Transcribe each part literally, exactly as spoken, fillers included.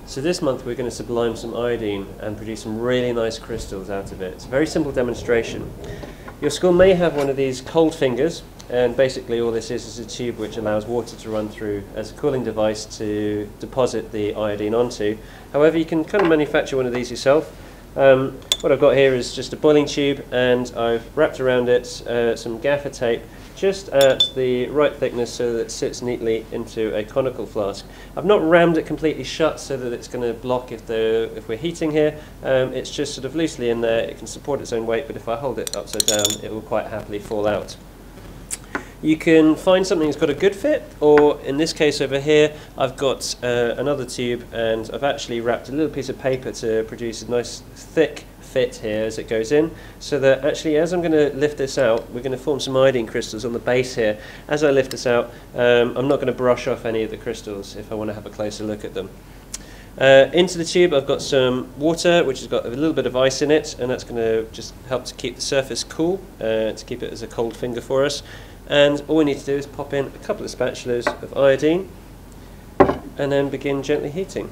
So this month we're going to sublime some iodine and produce some really nice crystals out of it. It's a very simple demonstration. Your school may have one of these cold fingers, and basically all this is is a tube which allows water to run through as a cooling device to deposit the iodine onto. However, you can kind of manufacture one of these yourself. Um, what I've got here is just a boiling tube, and I've wrapped around it uh, some gaffer tape just at the right thickness so that it sits neatly into a conical flask. I've not rammed it completely shut so that it's going to block if, the, if we're heating here. Um, it's just sort of loosely in there. It can support its own weight, but if I hold it upside down it will quite happily fall out. You can find something that's got a good fit, or in this case over here I've got uh, another tube, and I've actually wrapped a little piece of paper to produce a nice thick fit here as it goes in, so that actually as I'm going to lift this out, we're going to form some iodine crystals on the base here. As I lift this out, um, I'm not going to brush off any of the crystals if I want to have a closer look at them. Uh, into the tube I've got some water which has got a little bit of ice in it, and that's going to just help to keep the surface cool, uh, to keep it as a cold finger for us. And all we need to do is pop in a couple of spatulas of iodine and then begin gently heating.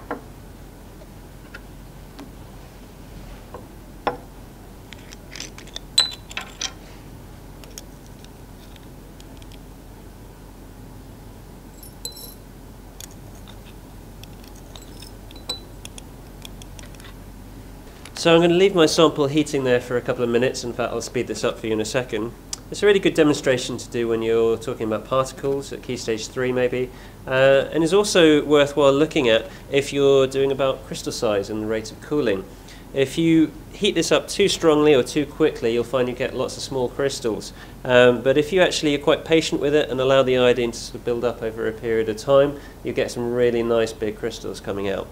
So I'm going to leave my sample heating there for a couple of minutes. In fact, I'll speed this up for you in a second. It's a really good demonstration to do when you're talking about particles at key stage three maybe, uh, and is also worthwhile looking at if you're doing about crystal size and the rate of cooling. If you heat this up too strongly or too quickly, you'll find you get lots of small crystals. Um, but if you actually are quite patient with it and allow the iodine to sort of build up over a period of time, you get some really nice big crystals coming out.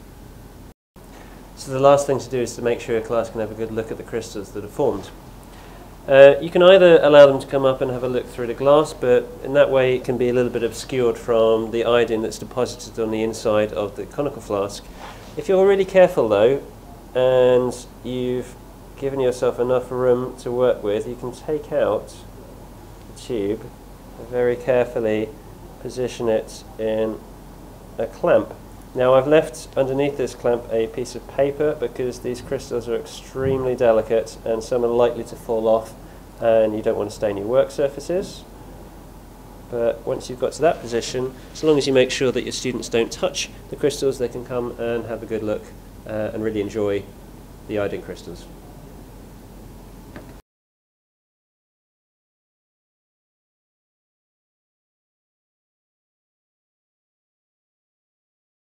So the last thing to do is to make sure your class can have a good look at the crystals that are formed. Uh, you can either allow them to come up and have a look through the glass, but in that way it can be a little bit obscured from the iodine that's deposited on the inside of the conical flask. If you're really careful though, and you've given yourself enough room to work with, you can take out the tube and very carefully position it in a clamp. Now I've left underneath this clamp a piece of paper because these crystals are extremely delicate and some are likely to fall off, and you don't want to stain your work surfaces. But once you've got to that position, as long as you make sure that your students don't touch the crystals, they can come and have a good look uh, and really enjoy the iodine crystals.